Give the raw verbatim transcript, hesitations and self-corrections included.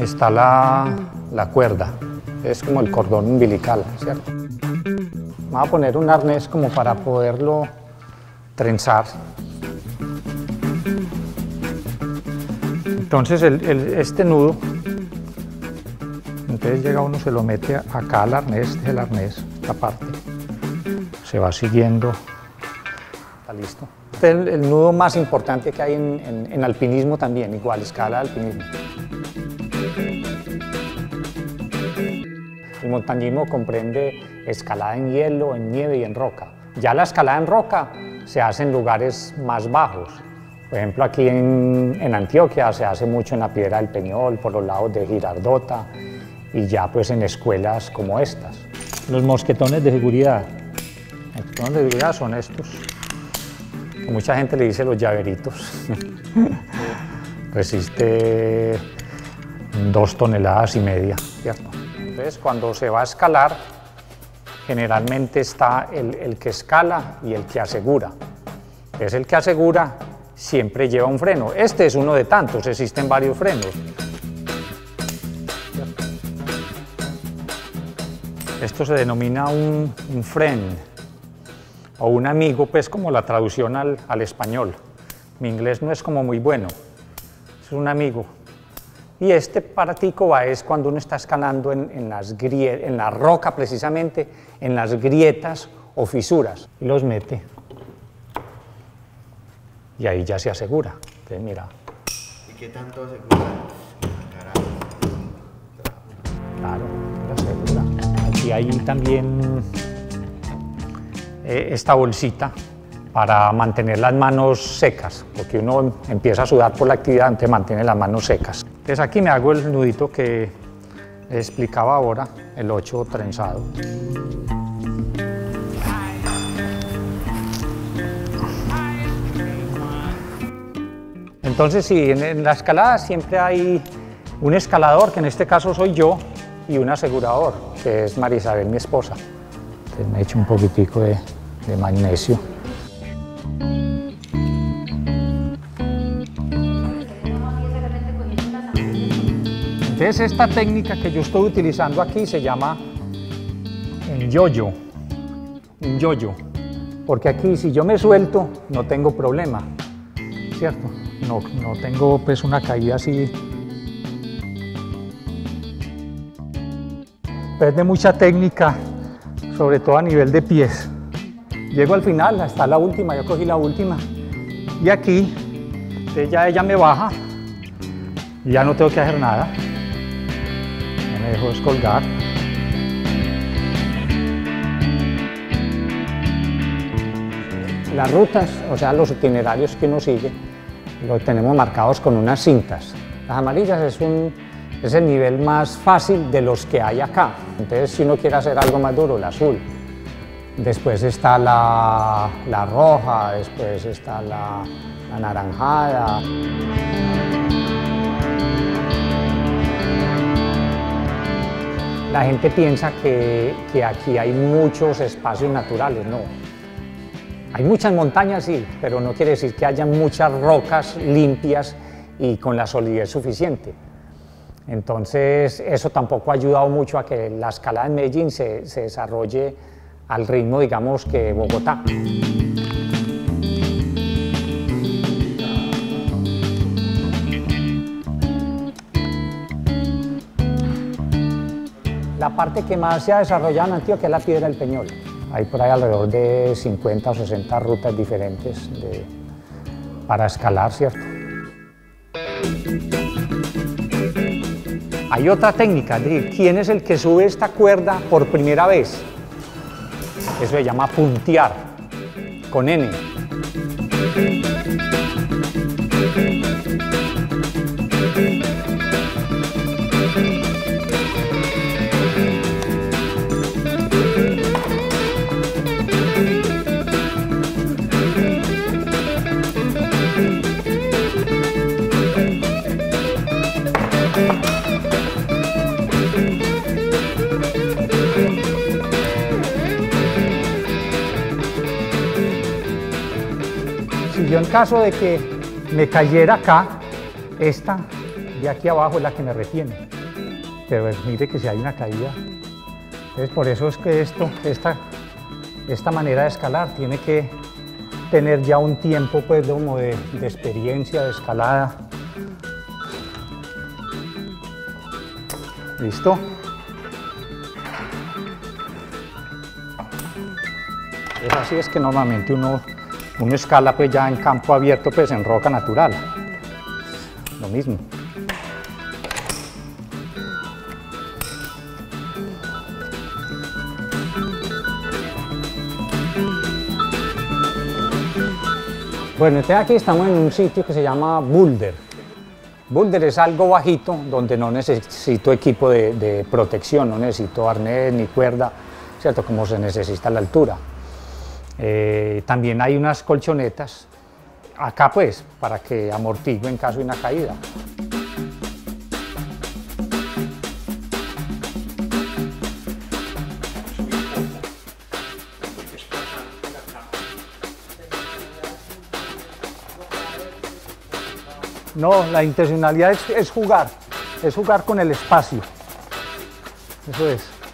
está la, la cuerda, es como el cordón umbilical, ¿cierto? Vamos a poner un arnés como para poderlo trenzar. Entonces el, el, este nudo, entonces llega uno, se lo mete acá al arnés, este es el arnés, esta parte, se va siguiendo, está listo. Este es el, el nudo más importante que hay en, en, en alpinismo también, igual, escala de alpinismo. El montañismo comprende escalada en hielo, en nieve y en roca. Ya la escalada en roca se hace en lugares más bajos. Por ejemplo, aquí en, en Antioquia se hace mucho en la Piedra del Peñol, por los lados de Girardota, y ya pues en escuelas como estas. Los mosquetones de seguridad. Los mosquetones de seguridad son estos, que mucha gente le dice los llaveritos. Resiste dos toneladas y media, ¿cierto? Entonces, cuando se va a escalar, generalmente está el, el que escala y el que asegura. Es el que asegura, siempre lleva un freno. Este es uno de tantos, existen varios frenos. Esto se denomina un, un friend, o un amigo, pues como la traducción al, al español. Mi inglés no es como muy bueno, es un amigo. Y este paratico va es cuando uno está escalando en, en, las grie en la roca, precisamente, en las grietas o fisuras, y los mete. Y ahí ya se asegura. Entonces, mira. ¿Y qué tanto asegura? Claro, lo asegura. Aquí hay también eh, esta bolsita para mantener las manos secas, porque uno empieza a sudar por la actividad, entonces mantiene las manos secas. Entonces aquí me hago el nudito que les explicaba ahora, el ocho trenzado. Entonces sí, en, en la escalada siempre hay un escalador, que en este caso soy yo, y un asegurador, que es María Isabel, mi esposa. Entonces me echo un poquitico de, de magnesio. Entonces esta técnica que yo estoy utilizando aquí se llama en yo-yo, un yo-yo, porque aquí si yo me suelto no tengo problema, ¿cierto? No, no tengo pues una caída así. Es de mucha técnica, sobre todo a nivel de pies. Llego al final, hasta la última, yo cogí la última, y aquí entonces ya ella me baja y ya no tengo que hacer nada. Me dejo descolgar. Las rutas, o sea, los itinerarios que uno sigue, los tenemos marcados con unas cintas. Las amarillas es, un, es el nivel más fácil de los que hay acá. Entonces, si uno quiere hacer algo más duro, el azul. Después está la, la roja, después está la, la anaranjada. La gente piensa que, que aquí hay muchos espacios naturales, no. Hay muchas montañas, sí, pero no quiere decir que haya muchas rocas limpias y con la solidez suficiente. Entonces, eso tampoco ha ayudado mucho a que la escalada en Medellín se, se desarrolle al ritmo, digamos, que Bogotá. La parte que más se ha desarrollado en Antioquia es la Piedra del Peñol. Hay por ahí alrededor de cincuenta o sesenta rutas diferentes de, para escalar, ¿cierto? Hay otra técnica, es decir, ¿quién es el que sube esta cuerda por primera vez? Eso se llama puntear, con N. Si yo en caso de que me cayera acá, esta de aquí abajo es la que me retiene. pero mire que si hay una caída. Entonces por eso es que esto, esta, esta manera de escalar tiene que tener ya un tiempo pues, como de, de experiencia de escalada. ¿Listo? Es así es que normalmente uno, uno escala pues ya en campo abierto, pues en roca natural. Lo mismo. Bueno, entonces aquí estamos en un sitio que se llama boulder. Boulder es algo bajito donde no necesito equipo de, de protección, no necesito arnés ni cuerda, ¿cierto? Como se necesita a la altura. Eh, también hay unas colchonetas acá pues para que amortigue en caso de una caída. No, la intencionalidad es, es jugar, es jugar con el espacio. Eso es.